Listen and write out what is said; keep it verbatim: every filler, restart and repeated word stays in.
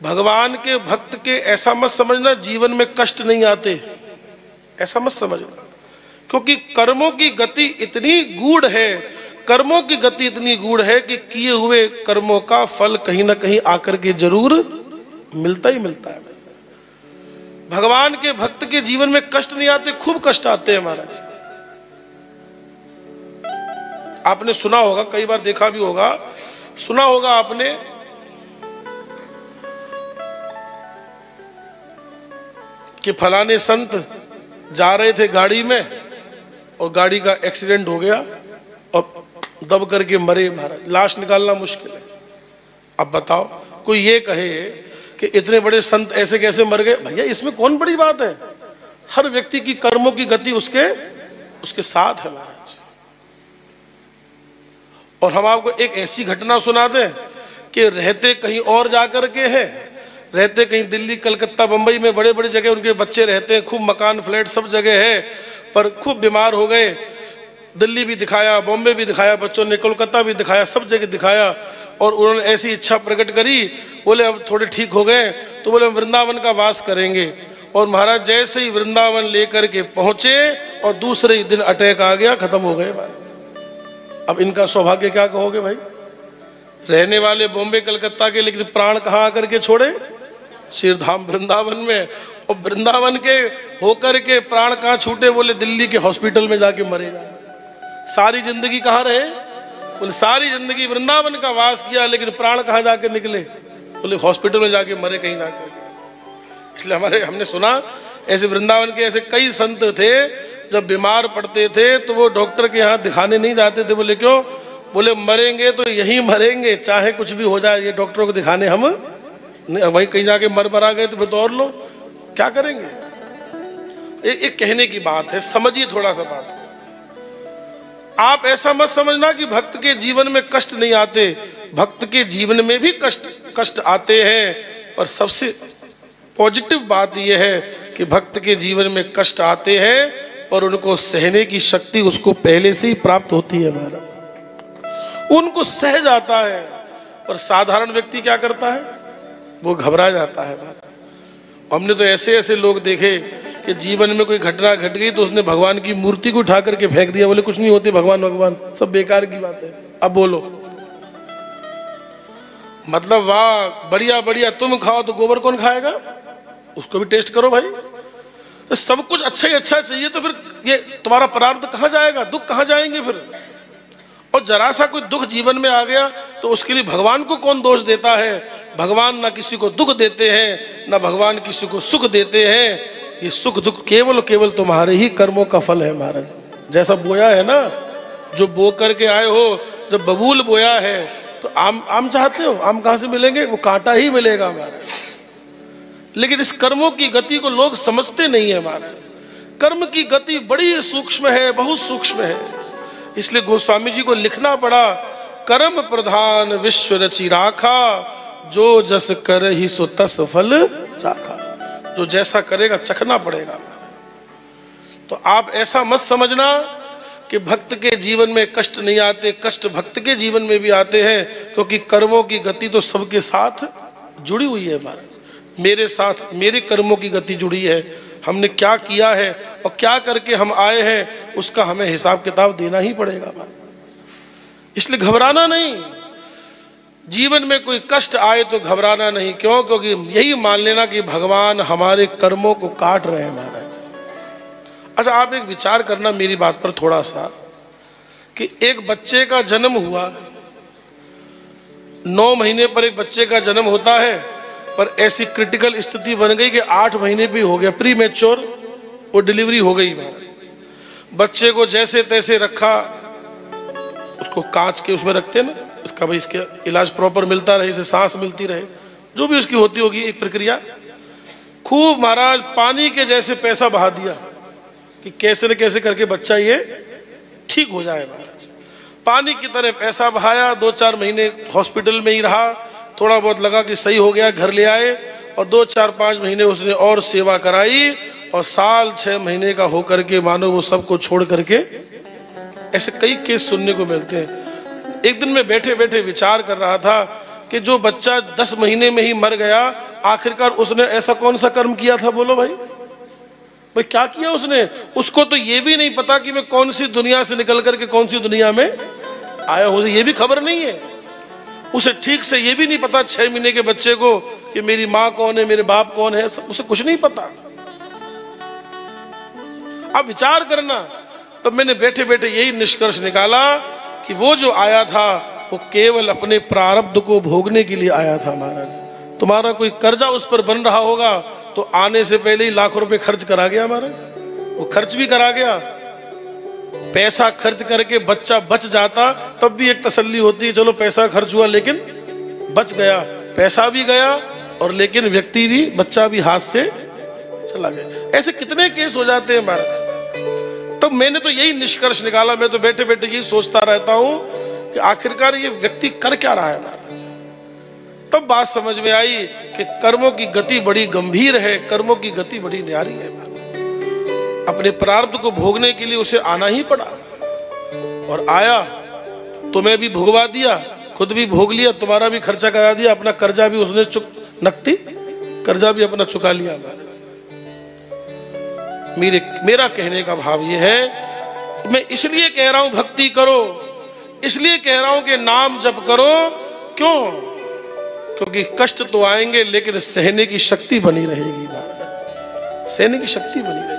भगवान के भक्त के ऐसा मत समझना जीवन में कष्ट नहीं आते, ऐसा मत समझना, क्योंकि कर्मों की गति इतनी गूढ़ है, कर्मों की गति इतनी गूढ़ है कि किए हुए कर्मों का फल कहीं ना कहीं आकर के जरूर मिलता ही मिलता है। भगवान के भक्त के जीवन में कष्ट नहीं आते, खूब कष्ट आते हैं महाराज। आपने सुना होगा, कई बार देखा भी होगा, सुना होगा आपने कि फलाने संत जा रहे थे गाड़ी में और गाड़ी का एक्सीडेंट हो गया और दब करके मरे महाराज, लाश निकालना मुश्किल है। अब बताओ कोई ये कहे कि इतने बड़े संत ऐसे कैसे मर गए, भैया इसमें कौन बड़ी बात है। हर व्यक्ति की कर्मों की गति उसके उसके साथ है महाराज। और हम आपको एक ऐसी घटना सुना दें कि रहते कहीं और जाकर के हैं, रहते कहीं दिल्ली कलकत्ता बंबई में बड़े बड़े जगह उनके बच्चे रहते हैं, खूब मकान फ्लैट सब जगह है, पर खूब बीमार हो गए। दिल्ली भी दिखाया, बॉम्बे भी दिखाया बच्चों ने, कोलकाता भी दिखाया, सब जगह दिखाया। और उन्होंने ऐसी इच्छा प्रकट करी, बोले अब थोड़े ठीक हो गए तो बोले वृंदावन का वास करेंगे। और महाराज जैसे ही वृंदावन लेकर के पहुंचे और दूसरे ही दिन अटैक आ गया, खत्म हो गए। अब इनका सौभाग्य क्या कहोगे भाई, रहने वाले बॉम्बे कलकत्ता के, लेकिन प्राण कहाँ आकर के छोड़े, श्रीधाम वृंदावन में। और वृंदावन के होकर के प्राण कहाँ छूटे, बोले दिल्ली के हॉस्पिटल में जाके मरेगा। सारी जिंदगी कहाँ रहे, बोले सारी जिंदगी वृंदावन का वास किया, लेकिन प्राण कहाँ जाके निकले, बोले हॉस्पिटल में जाके मरे कहीं जाकर। इसलिए हमारे हमने सुना ऐसे वृंदावन के ऐसे कई संत थे, जब बीमार पड़ते थे तो वो डॉक्टर के यहाँ दिखाने नहीं जाते थे। बोले क्यों, बोले मरेंगे तो यहीं मरेंगे, चाहे कुछ भी हो जाए, ये डॉक्टरों को दिखाने हम नहीं, वहीं कहीं जाके मर मरा गए तो फिर तो और लो क्या करेंगे। एक, एक कहने की बात है, समझिए थोड़ा सा बात। आप ऐसा मत समझना कि भक्त के जीवन में कष्ट नहीं आते, भक्त के जीवन में भी कष्ट कष्ट आते हैं, पर सबसे पॉजिटिव बात यह है कि भक्त के जीवन में कष्ट आते हैं पर उनको सहने की शक्ति उसको पहले से ही प्राप्त होती है महाराज, उनको सह जाता है। पर साधारण व्यक्ति क्या करता है, वो घबरा जाता है महाराज। हमने तो ऐसे ऐसे लोग देखे कि जीवन में कोई घटना घट गई तो उसने भगवान की मूर्ति को उठा करके फेंक दिया, बोले कुछ नहीं होती, भगवान भगवान सब बेकार की बात है। अब बोलो, मतलब वाह बढ़िया बढ़िया, तुम खाओ तो गोबर कौन खाएगा, उसको भी टेस्ट करो भाई। तो सब कुछ अच्छा ही अच्छा चाहिए तो फिर ये तुम्हारा प्रारब्ध कहाँ जाएगा, दुख कहाँ जाएंगे फिर। और जरा सा कोई दुख जीवन में आ गया तो उसके लिए भगवान को कौन दोष देता है। भगवान ना किसी को दुख देते हैं, ना भगवान किसी को सुख देते हैं। ये सुख दुख केवल केवल तुम्हारे ही कर्मों का फल है महाराज। जैसा बोया है ना, जो बो करके आए हो, जब बबूल बोया है तो आम आम चाहते हो, आम कहाँ से मिलेंगे, वो कांटा ही मिलेगा महाराज। लेकिन इस कर्मों की गति को लोग समझते नहीं है महाराज। कर्म की गति बड़ी सूक्ष्म है, बहुत सूक्ष्म है। इसलिए गोस्वामी जी को लिखना पड़ा, कर्म प्रधान विश्व रचि राखा, जो जस कर ही सो तस फल चाखा। जो जैसा करेगा चखना पड़ेगा। तो आप ऐसा मत समझना कि भक्त के जीवन में कष्ट नहीं आते, कष्ट भक्त के जीवन में भी आते हैं, क्योंकि कर्मों की गति तो सबके साथ जुड़ी हुई है महाराज। मेरे साथ मेरे कर्मों की गति जुड़ी है, हमने क्या किया है और क्या करके हम आए हैं उसका हमें हिसाब किताब देना ही पड़ेगा। इसलिए घबराना नहीं, जीवन में कोई कष्ट आए तो घबराना नहीं। क्यों, क्योंकि यही मान लेना कि भगवान हमारे कर्मों को काट रहे हैं महाराज। अच्छा आप एक विचार करना मेरी बात पर थोड़ा सा, कि एक बच्चे का जन्म हुआ, नौ महीने पर एक बच्चे का जन्म होता है, पर ऐसी क्रिटिकल स्थिति बन गई कि आठ महीने भी हो गया, प्री मैच्योर वो डिलीवरी हो गई महाराज। बच्चे को जैसे तैसे रखा, उसको कांच के उसमें रखते हैं ना, इसका भाई इसके इलाज प्रॉपर मिलता रहे, इसे सांस मिलती रहे, जो भी उसकी होती होगी एक प्रक्रिया। खूब महाराज पानी के जैसे पैसा बहा दिया कि कैसे न कैसे करके बच्चा ये ठीक हो जाए महाराज। पानी की तरह पैसा बहाया, दो चार महीने हॉस्पिटल में ही रहा, थोड़ा बहुत लगा कि सही हो गया, घर ले आए और दो चार पाँच महीने उसने और सेवा कराई, और साल छः महीने का होकर के मानो वो सबको छोड़ करके, ऐसे कई केस सुनने को मिलते हैं। एक दिन मैं बैठे बैठे विचार कर रहा था कि जो बच्चा दस महीने में ही मर गया, आखिरकार उसने ऐसा कौन सा कर्म किया था? बोलो भाई, भाई क्या किया उसने? उसको तो ये भी नहीं पता कि मैं कौन सी दुनिया से निकल करके कौन सी दुनिया में आया हूं, ये भी खबर नहीं है उसे। ठीक से ये भी नहीं पता छह महीने के बच्चे को कि मेरी माँ कौन है, मेरे बाप कौन है, उसे कुछ नहीं पता। आप विचार करना। तब तो मैंने बैठे बैठे यही निष्कर्ष निकाला कि वो जो आया था वो केवल अपने प्रारब्ध को भोगने के लिए आया था। महाराज, तुम्हारा कोई कर्जा उस पर बन रहा होगा तो आने से पहले ही लाखों रुपए खर्च करा गया। महाराज, वो खर्च भी करा गया। पैसा खर्च करके बच्चा बच जाता तब भी एक तसल्ली होती है, चलो पैसा खर्च हुआ लेकिन बच गया। पैसा भी गया और लेकिन व्यक्ति भी, बच्चा भी हाथ से चला गया। ऐसे कितने केस हो जाते हैं महाराज। तब मैंने तो यही निष्कर्ष निकाला। मैं तो बैठे बैठे यही सोचता रहता हूं कि आखिरकार ये व्यक्ति कर क्या रहा है महाराज। तब बात समझ में आई कि कर्मों की गति बड़ी गंभीर है, कर्मों की गति बड़ी न्यारी है। अपने प्रारब्ध को भोगने के लिए उसे आना ही पड़ा और आया। तुम्हें भी भुगवा दिया, खुद भी भोग लिया, तुम्हारा भी खर्चा करा दिया, अपना कर्जा भी उसने चुक नकदी कर्जा भी अपना चुका लिया। मेरे मेरा कहने का भाव ये है, मैं इसलिए कह रहा हूं भक्ति करो, इसलिए कह रहा हूं कि नाम जप करो। क्यों? क्योंकि कष्ट तो आएंगे लेकिन सहने की शक्ति बनी रहेगी। सहने की शक्ति बनी रहेगी।